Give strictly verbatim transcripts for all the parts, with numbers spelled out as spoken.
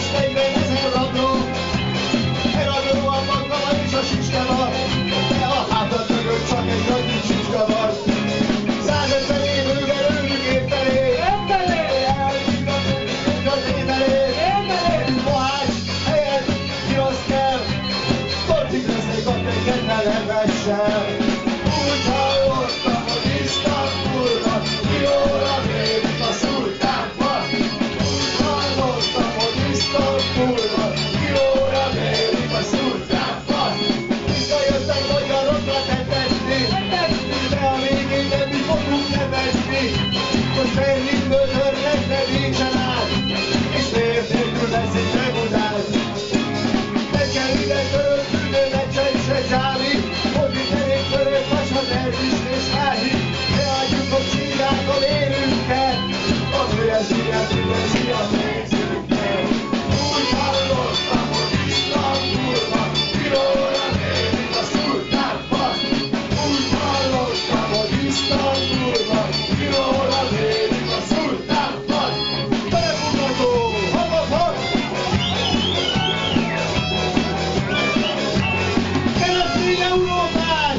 most negyvenezer rabló, eladó a magama és a siskava, de a hátad mögött csak egy nagy csicska van. Százötven évőben örülünk éppelé, elbírgatunk az ételét, Mohács helyett kiraszt kell, tortig lesznek a tenkennel elvessel. Úgy hallottam, hogy Isztambulban kilóra mérik a szultánban. Úgy hallottam, hogy Isztambulban kilóra mérik a szultánban. Visszajöttek magyarokra tetetni, de a végén nem mi fogunk nevetni. Most Berlinből törnek, de nincsen át, és vér nélkül lesz egy megudás. Nem kell ide török küldő, meccsen se csáli, hogy mindenék török vasat elvist és házi. Ne adjuk, hogy csírák a vérünket, az üres üres üres üres nézőket. Úgy hallottam, hogy Isztambulban kilóra mérik a szultánban. Úgy hallottam, hogy Isztambulban kilóra mérik a szultánban. Belemutató, hopp, hopp, hopp! Keresztény Európát!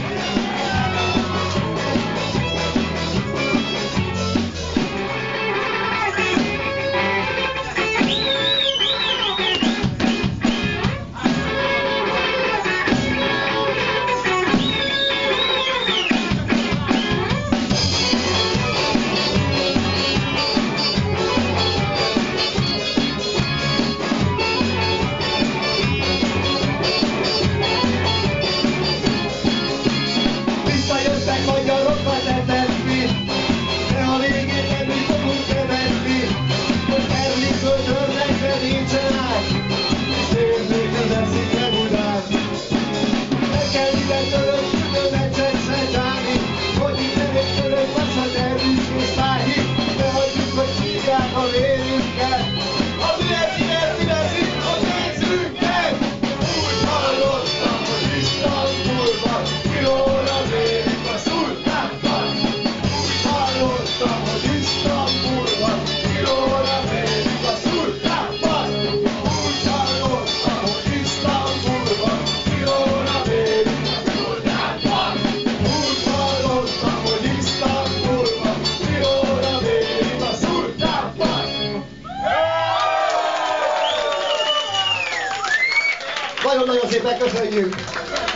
Visszajöttek magyarokat etetni, de a végén nem mi fogunk nevetni. Hogy Berlinből törnek, de nincsen át, és vér nélkül leszik megudás. Nem kell ide török küldő meccset se csáni, hogy mindenék török vasat elvisz és vágyi. Ne hagyjuk, hogy csírják a vérünket, az üres üres üres a pénzünket. Úgy hallottam, hogy Isztambulban kilóra mérik a szultánban. Úgy hallottam, hogy Isztambulban kilóra mérik a szultánban. Úgy hallottam, hogy Isztambulban kilóra mérik a szultánban. Úgy hallottam, hogy Isztambulban kilóra mérik a szultánban. Nagyon-nagyon szépen köszönjük!